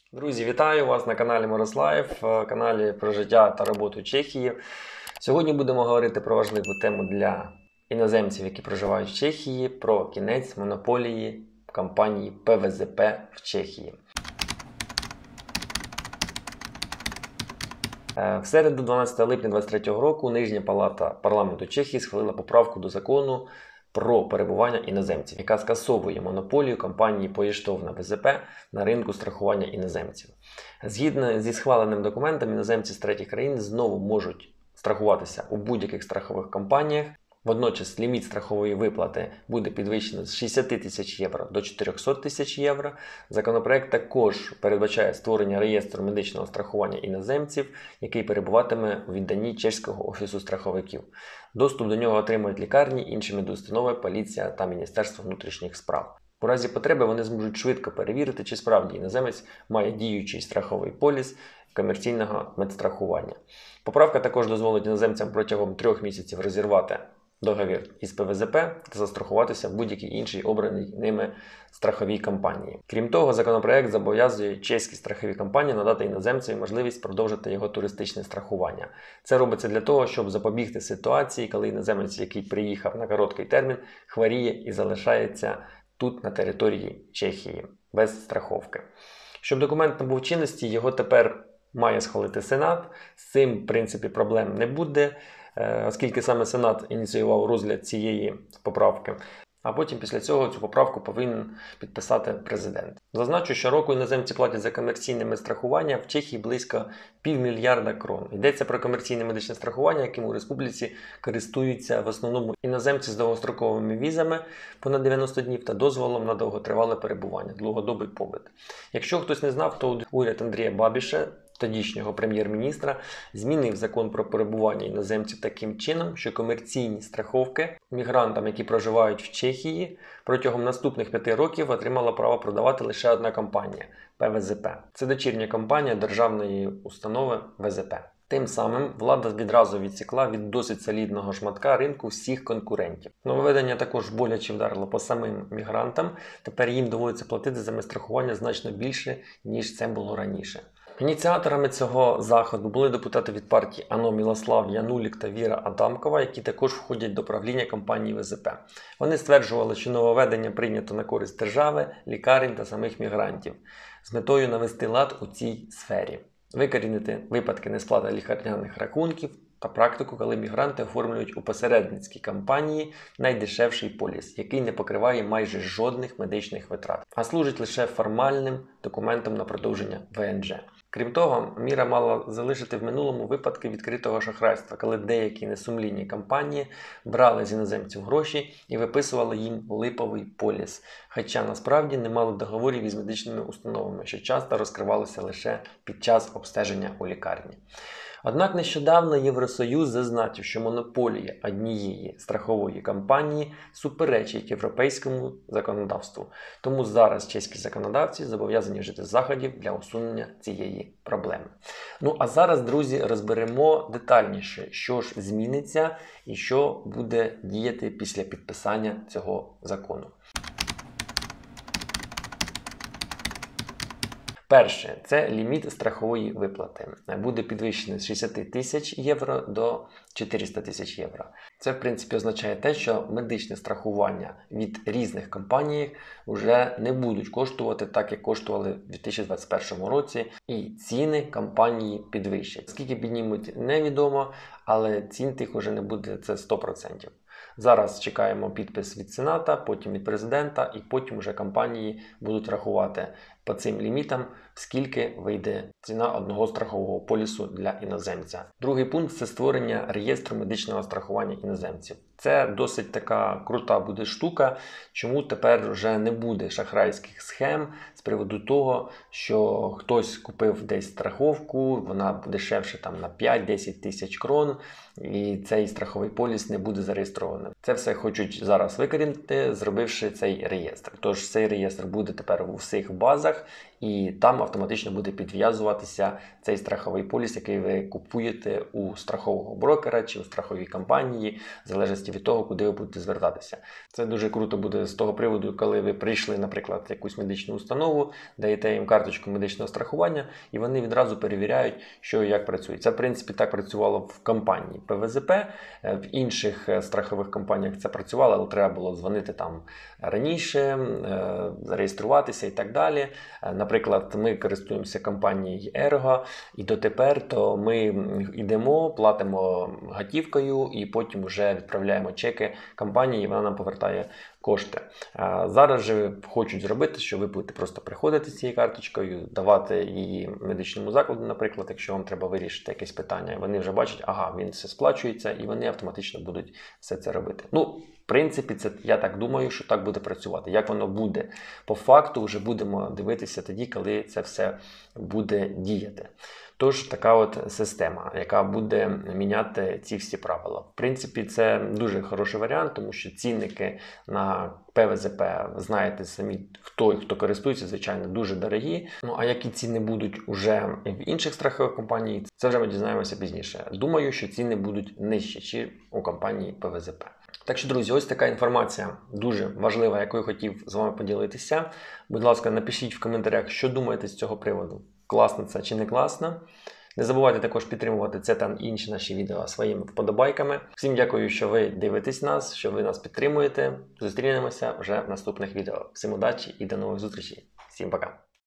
Друзі, вітаю вас на каналі Мирослав, каналі про життя та роботу Чехії. Сьогодні будемо говорити про важливу тему для іноземців, які проживають в Чехії, про кінець монополії компанії ПВЗП в Чехії. В середу 12 липня 2023 року Нижня палата парламенту Чехії схвалила поправку до закону про перебування іноземців, яка скасовує монополію компанії «Поєштовна ВЗП» на ринку страхування іноземців. Згідно зі схваленим документом, іноземці з третіх країн знову можуть страхуватися у будь-яких страхових компаніях. Водночас ліміт страхової виплати буде підвищено з 60 тисяч євро до 400 тисяч євро. Законопроект також передбачає створення реєстру медичного страхування іноземців, який перебуватиме у відданні Чеського офісу страховиків. Доступ до нього отримують лікарні, інші медустанови, поліція та Міністерство внутрішніх справ. У разі потреби вони зможуть швидко перевірити, чи справді іноземець має діючий страховий поліс комерційного медстрахування. Поправка також дозволить іноземцям протягом 3 місяців розірвати договір із ПВЗП та застрахуватися в будь-якій іншій обраній ними страховій компанії. Крім того, законопроект зобов'язує чеські страхові компанії надати іноземцеві можливість продовжити його туристичне страхування. Це робиться для того, щоб запобігти ситуації, коли іноземець, який приїхав на короткий термін, хворіє і залишається тут, на території Чехії, без страховки. Щоб документ набув чинності, його тепер має схвалити Сенат. З цим, в принципі, проблем не буде, оскільки саме Сенат ініціював розгляд цієї поправки. А потім після цього цю поправку повинен підписати президент. Зазначу, що щороку іноземці платять за комерційне страхування в Чехії близько 500 мільярда крон. Йдеться про комерційне медичне страхування, яким у республіці користуються в основному іноземці з довгостроковими візами понад 90 днів та дозволом на довготривале перебування, довгодобий побит. Якщо хтось не знав, то уряд Андрія Бабіша, тодішнього прем'єр-міністра, змінив закон про перебування іноземців таким чином, що комерційні страховки мігрантам, які проживають в Чехії, протягом наступних 5 років отримала право продавати лише одна компанія – ПВЗП. Це дочірня компанія державної установи ВЗП. Тим самим влада відразу відсікла від досить солідного шматка ринку всіх конкурентів. Нововведення також боляче вдарило по самим мігрантам. Тепер їм доводиться платити за страхування значно більше, ніж це було раніше. Ініціаторами цього заходу були депутати від партії АНО Мілослав Янулік та Віра Адамкова, які також входять до правління компанії ВЗП. Вони стверджували, що нововведення прийнято на користь держави, лікарень та самих мігрантів з метою навести лад у цій сфері, викорінити випадки несплати лікарняних рахунків та практику, коли мігранти оформлюють у посередницькій компанії найдешевший поліс, який не покриває майже жодних медичних витрат, а служить лише формальним документом на продовження ВНЖ. Крім того, міра мала залишити в минулому випадки відкритого шахрайства, коли деякі несумлінні компанії брали з іноземців гроші і виписували їм липовий поліс, хоча насправді не мали договорів із медичними установами, що часто розкривалося лише під час обстеження у лікарні. Однак нещодавно Євросоюз зазначив, що монополія однієї страхової компанії суперечить європейському законодавству. Тому зараз чеські законодавці зобов'язані вжити заходів для усунення цієї проблеми. Ну а зараз, друзі, розберемо детальніше, що ж зміниться і що буде діяти після підписання цього закону. Перше, це ліміт страхової виплати. Буде підвищений з 60 тисяч євро до 400 тисяч євро. Це, в принципі, означає те, що медичне страхування від різних компаній вже не будуть коштувати так, як коштували в 2021 році, і ціни компанії підвищать. Скільки піднімуть, невідомо, але цін тих вже не буде, це 100%. Зараз чекаємо підпис від Сената, потім від президента, і потім вже компанії будуть рахувати по цим лімітам, скільки вийде ціна одного страхового полісу для іноземця. Другий пункт – це створення реєстру медичного страхування іноземців. Це досить така крута буде штука, чому тепер вже не буде шахрайських схем з приводу того, що хтось купив десь страховку, вона дешевше там на 5-10 тисяч крон, і цей страховий поліс не буде зареєстрований. Це все хочуть зараз викорінити, зробивши цей реєстр. Тож цей реєстр буде тепер у всіх базах, сайтах, і там автоматично буде підв'язуватися цей страховий поліс, який ви купуєте у страхового брокера чи у страховій компанії, в залежності від того, куди ви будете звертатися. Це дуже круто буде з того приводу, коли ви прийшли, наприклад, в якусь медичну установу, даєте їм карточку медичного страхування, і вони відразу перевіряють, що і як працює. Це, в принципі, так працювало в компанії ПВЗП, в інших страхових компаніях це працювало, але треба було дзвонити там раніше, зареєструватися і так далі. Наприклад, ми користуємося компанією Ergo, і дотепер то ми йдемо, платимо готівкою і потім вже відправляємо чеки компанії, і вона нам повертає кошти. Зараз же хочуть зробити, що ви будете просто приходити з цією карточкою, давати її медичному закладу, наприклад, якщо вам треба вирішити якесь питання. Вони вже бачать, ага, він все сплачується, і вони автоматично будуть все це робити. Ну, в принципі, це, я так думаю, що так буде працювати. Як воно буде по факту, вже будемо дивитися тоді, коли це все буде діяти. Тож, така от система, яка буде міняти ці всі правила. В принципі, це дуже хороший варіант, тому що цінники на ПВЗП, знаєте самі, хто користується, звичайно, дуже дорогі. Ну, а які ціни будуть уже в інших страхових компаній, це вже ми дізнаємося пізніше. Думаю, що ціни будуть нижчі, ніж у компанії ПВЗП. Так що, друзі, ось така інформація дуже важлива, якою хотів з вами поділитися. Будь ласка, напишіть в коментарях, що думаєте з цього приводу. Класно це чи не класно. Не забувайте також підтримувати це та інші наші відео своїми вподобайками. Всім дякую, що ви дивитесь нас, що ви нас підтримуєте. Зустрінемося вже в наступних відео. Всім удачі і до нових зустрічей. Всім пока!